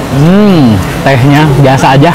Tehnya biasa aja.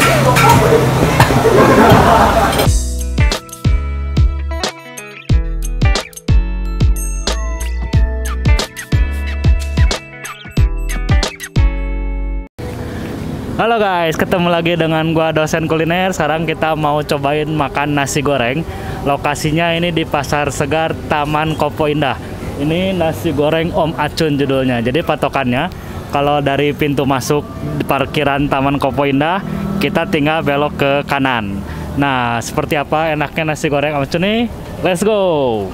Halo guys, ketemu lagi dengan gua dosen kuliner. Sekarang kita mau cobain makan nasi goreng. Lokasinya ini di Pasar Segar Taman Kopo Indah. Ini nasi goreng Om Acun judulnya. Jadi patokannya kalau dari pintu masuk di parkiran Taman Kopo Indah, kita tinggal belok ke kanan. Nah, seperti apa enaknya nasi goreng Om Acun nih? Let's go!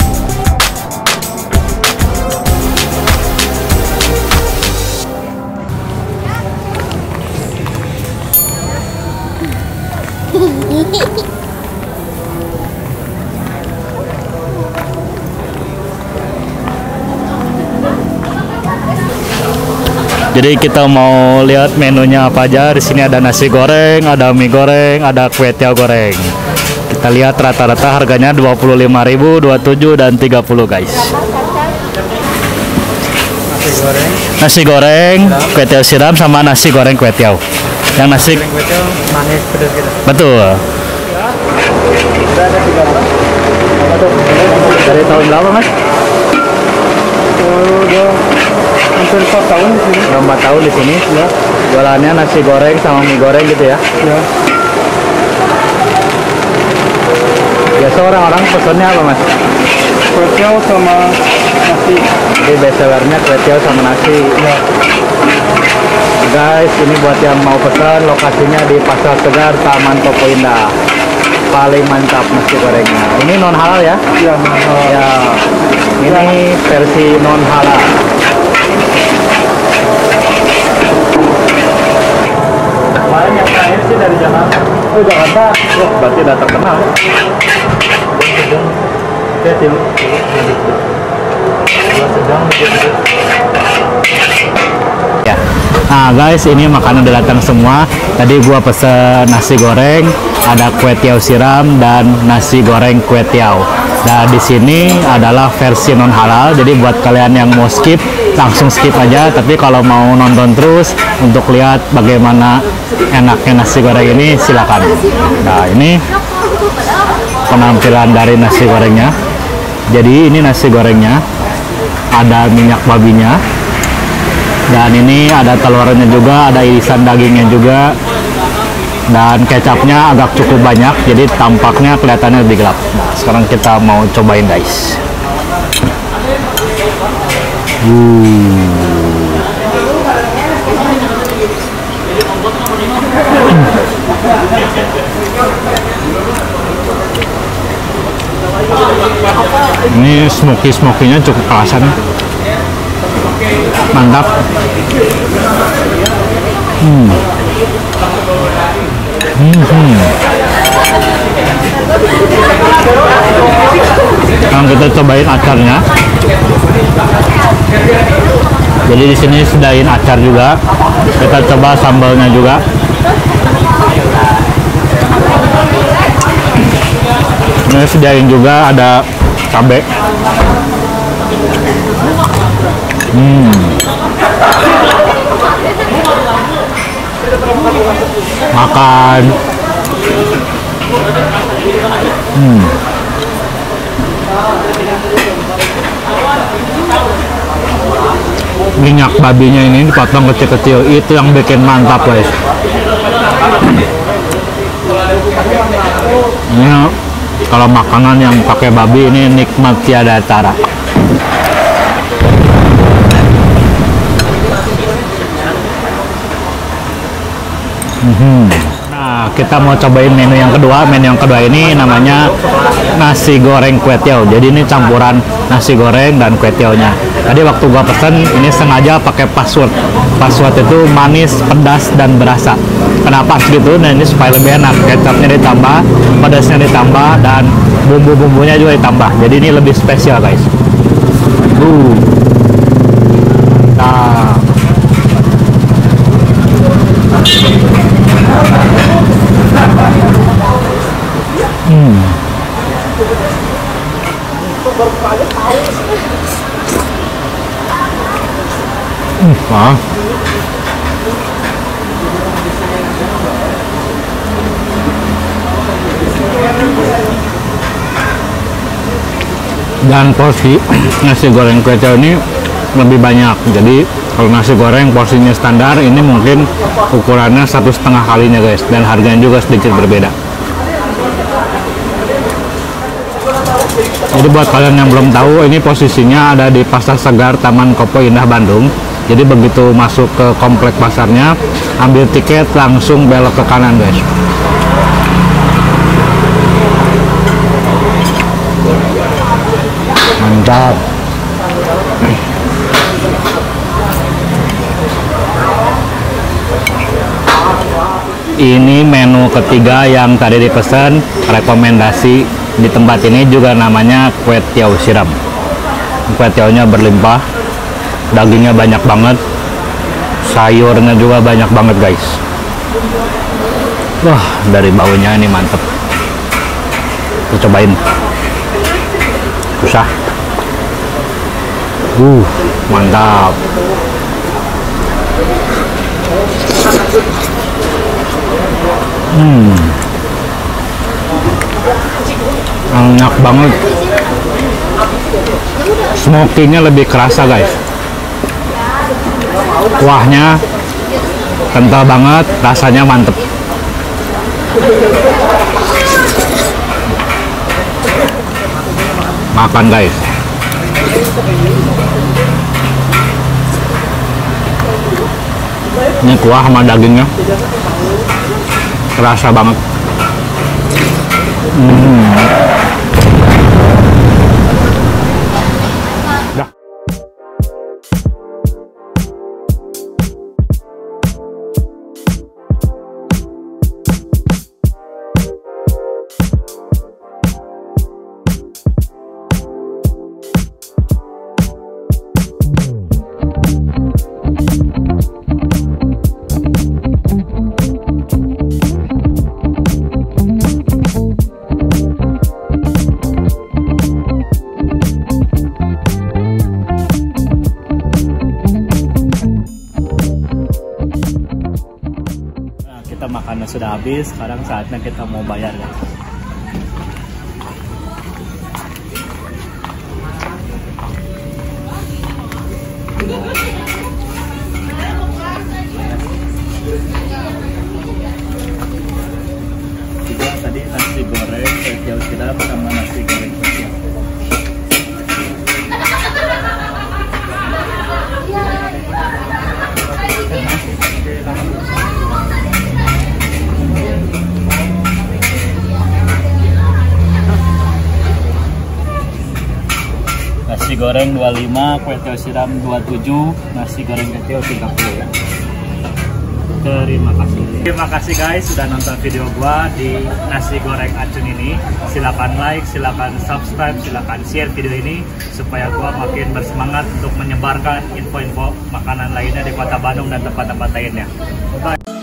Jadi kita mau lihat menunya apa aja. Di sini ada nasi goreng, ada mie goreng, ada kue tiaw goreng. Kita lihat rata-rata harganya 25.000, 27 dan 30 guys. Nasi goreng, kue tiaw siram sama nasi goreng kue tiaw. Yang nasi kue tiaw manis pedas gitu. Betul. Dari tahun berapa mas? Udah hampir 4 tahun di sini. Udah 4 tahun di sini. Ya. Jualannya nasi goreng sama mie goreng gitu ya? Ya. Biasa orang-orang pesennya apa mas? Kue tiaw sama nasi. Jadi best sellernya kue tiaw sama nasi. Ya. Guys, ini buat yang mau pesan, lokasinya di Pasar Segar Taman Kopo Indah. Paling mantap nasi gorengnya. Ini non halal ya? Ya. Ya. Ini versi non halal. Kemarin yang terakhir sih dari Jakarta. Oh Jakarta, wah berarti udah terkenal. Sedang. Ya. Nah guys, ini makanan udah datang semua. Tadi gua pesen nasi goreng, ada kue tiaw siram dan nasi goreng kue tiaw. Nah di sini adalah versi non halal. Jadi buat kalian yang mau skip, langsung skip aja. Tapi kalau mau nonton terus untuk lihat bagaimana enaknya nasi goreng ini, silakan. Nah ini penampilan dari nasi gorengnya. Jadi ini nasi gorengnya, ada minyak babinya. Dan ini ada telurnya juga, ada irisan dagingnya juga, dan kecapnya agak cukup banyak, jadi tampaknya kelihatannya lebih gelap. Nah, sekarang kita mau cobain guys. Ini smoky-smokinya cukup kerasan. Mantap. Sekarang kita cobain acarnya. Jadi di sini sedain acar juga. Kita coba sambalnya juga. Ini sediain juga ada cabai. Makan. Minyak babinya ini dipotong kecil-kecil, itu yang bikin mantap guys. Ini kalau makanan yang pakai babi ini nikmat tiada tara. Nah, kita mau cobain menu yang kedua. Menu yang kedua ini namanya nasi goreng kue tiaw. Jadi ini campuran nasi goreng dan kue tiawnya. Tadi waktu gua pesen ini sengaja pakai password. Password itu manis, pedas dan berasa. Kenapa gitu? Nah ini supaya lebih enak. Kecapnya ditambah, pedasnya ditambah, dan bumbu-bumbunya juga ditambah. Jadi ini lebih spesial guys. Nah. Dan porsi nasi goreng kwetel ini lebih banyak. Jadi kalau nasi goreng porsinya standar, ini mungkin ukurannya 1,5 kalinya guys, dan harganya juga sedikit berbeda. Jadi buat kalian yang belum tahu, ini posisinya ada di Pasar Segar Taman Kopo Indah Bandung. Jadi begitu masuk ke komplek pasarnya, ambil tiket langsung belok ke kanan guys. Mantap. Ini menu ketiga yang tadi dipesan, rekomendasi di tempat ini juga namanya kue tiao siram. Kue tiaonya berlimpah, dagingnya banyak banget, sayurnya juga banyak banget guys. Wah, dari baunya ini mantep. Kita cobain. Susah. Mantap. Enak banget. Smoky-nya lebih kerasa guys. Kuahnya kental banget, rasanya mantep. Makan guys. Ini kuah sama dagingnya kerasa banget. Dah. Makannya sudah habis, sekarang saatnya kita mau bayar ya. Juga tadi nasi goreng kue tiao siram sama nasi goreng kue tiao. Nasi goreng 25, kue tiao siram 27, nasi goreng kue tiao 30 ya. Terima kasih. Terima kasih guys sudah nonton video gua di nasi goreng Acun ini. Silakan like, silakan subscribe, silakan share video ini supaya gua makin bersemangat untuk menyebarkan info-info makanan lainnya di Kota Bandung dan tempat-tempat lainnya. Bye.